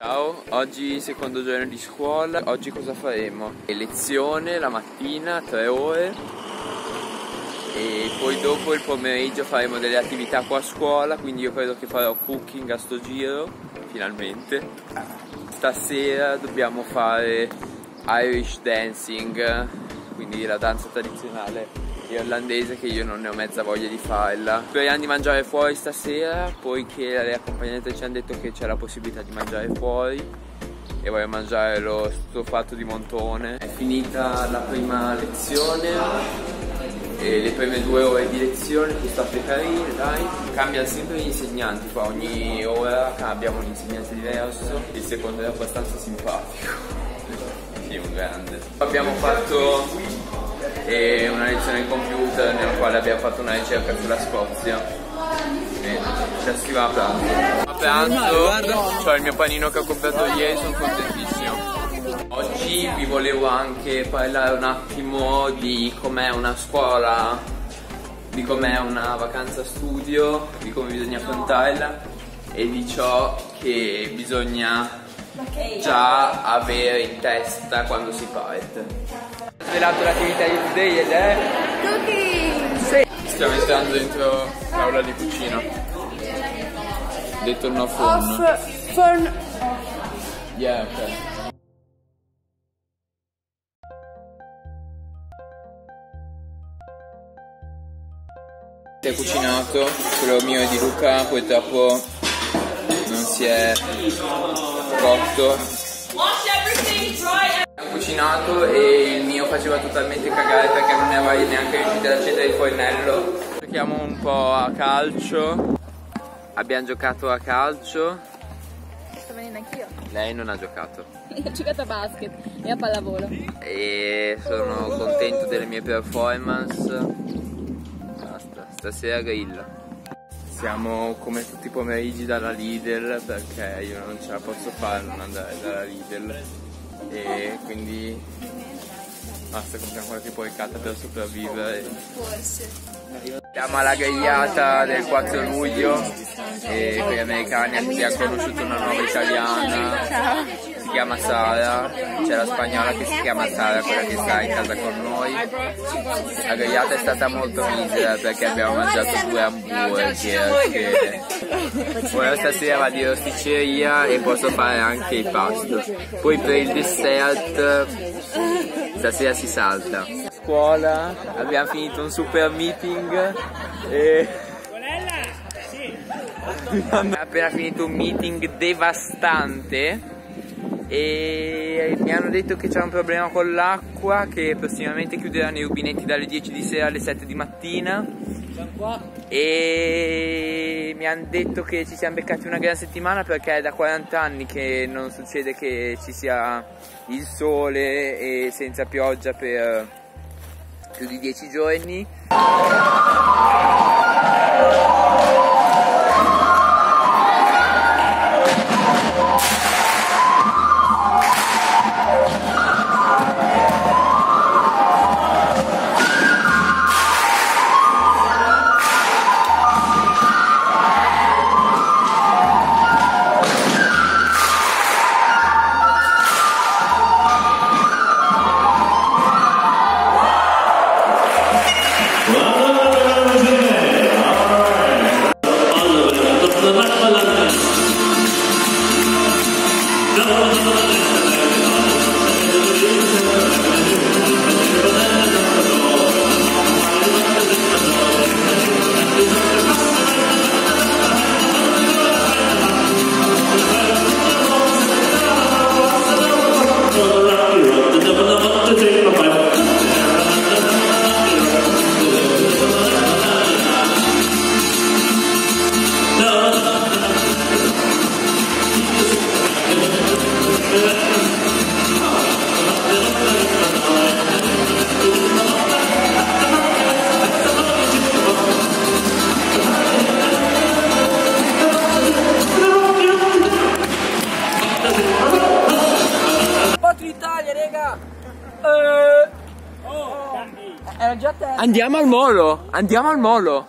Ciao, oggi secondo giorno di scuola. Oggi cosa faremo? Lezione la mattina, 3 ore. E poi dopo il pomeriggio faremo delle attività qua a scuola. Quindi io credo che farò cooking a sto giro, finalmente. Stasera dobbiamo fare Irish dancing, quindi la danza tradizionale irlandese, che io non ne ho mezza voglia di farla. Speriamo di mangiare fuori stasera, poiché le accompagnanti ci hanno detto che c'è la possibilità di mangiare fuori e voglio mangiare lo stufato di montone. È finita la prima lezione e le prime 2 ore di lezione sono state carine, dai. Cambiano sempre gli insegnanti qua, ogni ora abbiamo un insegnante diverso. Il secondo è abbastanza simpatico, sì, un grande. Abbiamo fatto una lezione di computer nella quale abbiamo fatto una ricerca sulla Scozia e ci si va a pranzo. A pranzo c'ho il mio panino che ho comprato ieri, sono contentissimo. Oggi vi volevo anche parlare un attimo di com'è una scuola, di com'è una vacanza studio, di come bisogna affrontarla e di ciò che bisogna già avere in testa quando si parte. Ho svelato l'attività di today ed è cooking! Sì. Stiamo entrando dentro l'aula di cucina. Detto no phone. Phone. Yeah, ok. Si è cucinato, quello mio e di Luca purtroppo non si è cotto. Ho cucinato e il mio faceva totalmente cagare perché non ne avevo neanche riuscito ad accendere il fornello. Giochiamo un po' a calcio. Abbiamo giocato a calcio. Sto venendo anch'io. Lei non ha giocato. Io ho giocato a basket e a pallavolo. E sono contento delle mie performance. Basta, stasera grill. Siamo come tutti i pomeriggi dalla Lidl perché io non ce la posso fare non andare dalla Lidl. E quindi basta, compriamo qualche porcata per sopravvivere. Forse. Siamo alla grigliata del 4 luglio e con gli americani abbiamo conosciuto una nuova italiana, si chiama Sara, c'è la spagnola che si chiama Sara, quella che sta in casa con noi. La grigliata è stata molto misera perché abbiamo mangiato 2 hamburger. Ora stasera vado in rosticceria e posso fare anche il pasto. Poi per il dessert stasera si salta. Scuola, abbiamo finito un super meeting e abbiamo appena finito un meeting devastante e mi hanno detto che c'è un problema con l'acqua, che prossimamente chiuderanno i rubinetti dalle 10 di sera alle 7 di mattina e mi hanno detto che ci siamo beccati una gran settimana perché è da 40 anni che non succede che ci sia il sole e senza pioggia per più di 10 giorni. Era già te. Andiamo al molo, andiamo al molo.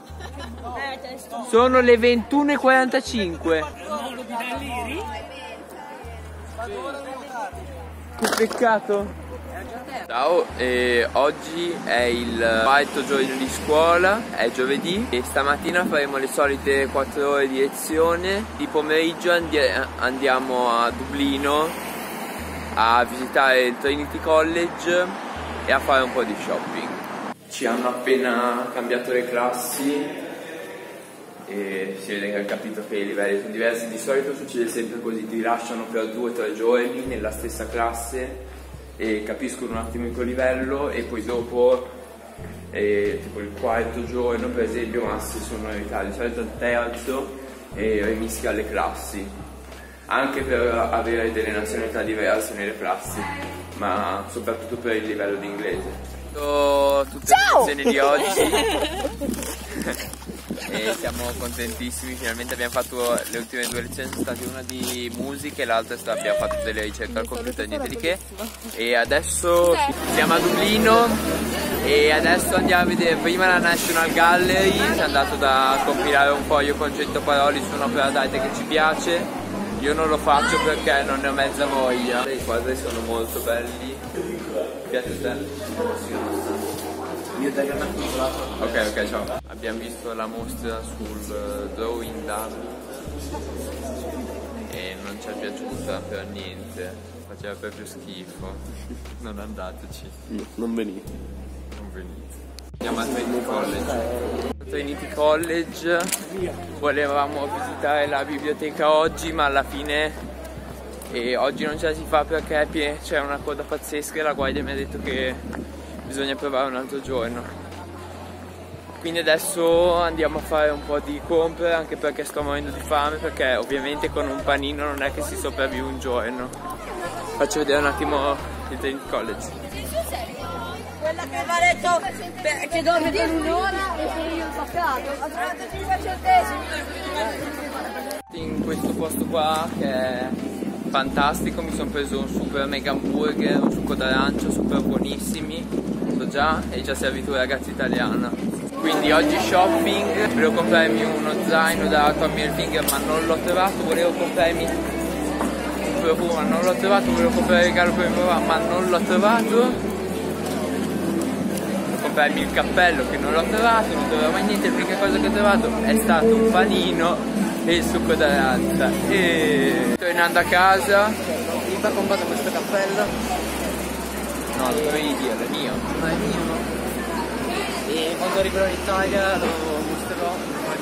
Sono le 21:45. Che peccato! Ciao, oggi è il quarto giorno di scuola, è giovedì e stamattina faremo le solite 4 ore di lezione. Di pomeriggio andiamo a Dublino a visitare il Trinity College e a fare un po' di shopping. Ci hanno appena cambiato le classi e si vede che hanno capito che i livelli sono diversi. Di solito succede sempre così, ti lasciano per 2 o 3 giorni nella stessa classe e capiscono un attimo il tuo livello e poi dopo tipo il quarto giorno per esempio, ma se sono in ritardo, di solito il terzo, e rimischia le classi, anche per avere delle nazionalità diverse nelle classi, ma soprattutto per il livello di inglese. Tutte le lezioni di oggi e siamo contentissimi, finalmente abbiamo fatto le ultime 2 lezioni, sono state una di musica e l'altra abbiamo fatto delle ricerche al computer, niente di che. E adesso siamo a Dublino e adesso andiamo a vedere prima la National Gallery. Siamo andato da compilare un foglio con 100 parole su un'opera d'arte che ci piace. Io non lo faccio perché non ne ho mezza voglia. I quadri sono molto belli. Piace a te? Ok, ciao. Abbiamo visto la mostra sul drawing dummy e non ci è piaciuta per niente, faceva proprio schifo. Non andateci. No, non venite. Non venite. Andiamo a Trinity College. Trinity College, volevamo visitare la biblioteca oggi, ma alla fine oggi non ce la si fa perché c'è una coda pazzesca e la guardia mi ha detto che bisogna provare un altro giorno. Quindi adesso andiamo a fare un po' di compere, anche perché sto morendo di fame, perché ovviamente con un panino non è che si sopravvive un giorno. Faccio vedere un attimo il Trinity College. Quella che mi ha detto che dorme per un'ora e sono io impaccato. Ho trovato 5 centesimi. In questo posto qua che è fantastico, mi sono preso un super mega hamburger, un succo d'arancia, super buonissimi, so già, e già servito un ragazzo italiano. Quindi oggi shopping, volevo comprarmi uno zaino da Tommy Hilfiger ma non l'ho trovato, volevo comprarmi un profumo ma non l'ho trovato, volevo comprare il regalo per mio papà ma non l'ho trovato, volevo comprarmi il cappello che non l'ho trovato, non trovo mai niente, l'unica cosa che ho trovato è stato un panino e il succo d'arancia. E tornando a casa, mi ha comprato questo cappello. No, lo dovevi dire, è mio. Ma è mio, no? E quando arriverò in Italia lo mostrerò,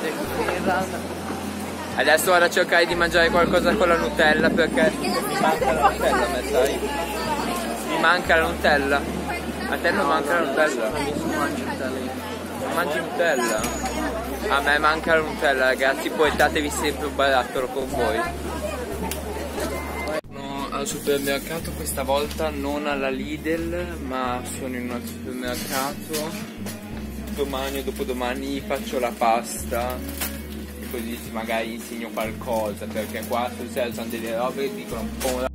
adesso vado a cercare di mangiare qualcosa con la Nutella perché mi manca la Nutella, a me, sai? Mi manca la Nutella. A te non manca la Nutella? Non mangi Nutella? A me manca la Nutella, ragazzi, portatevi sempre un barattolo con voi. Sono al supermercato questa volta, non alla Lidl, ma sono in un altro supermercato. Domani o dopodomani faccio la pasta e così magari insegno qualcosa, perché qua sul serio sono delle robe che dicono